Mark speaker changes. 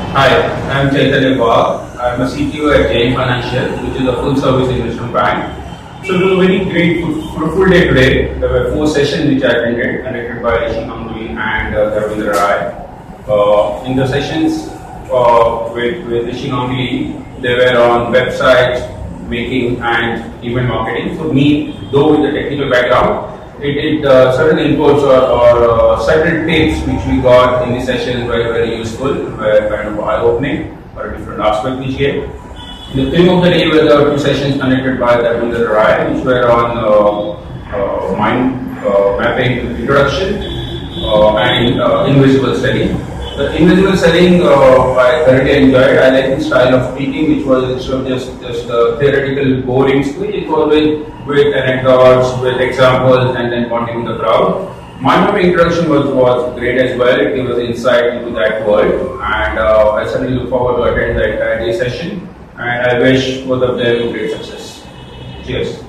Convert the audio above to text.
Speaker 1: Hi, I'm Chaitanya Bhatt. I'm a CTO at JM Financial, which is a full-service investment bank. So it was a very great, fruitful day today. There were 4 sessions which I attended, conducted by Rishi Ganguly and Ravindra Rai. In the sessions with Rishi Ganguly, they were on website making and event marketing. For me, though with the technical background, certain inputs or certain tips which we got in the session were very useful, were kind of eye-opening for a different aspect each day. The theme of the day were the 2 sessions conducted by Ravindra Rai, which were on mind mapping introduction and invisible selling. The invisible selling I thoroughly enjoyed. I like the style of speaking, which was instead of just theoretical boring speech. It was with anecdotes, with examples, and then pointing to the crowd. Mind mapping introduction was great as well. It gave us insight into that world, and I certainly look forward to attend the entire day session. And I wish both of them great success. Cheers.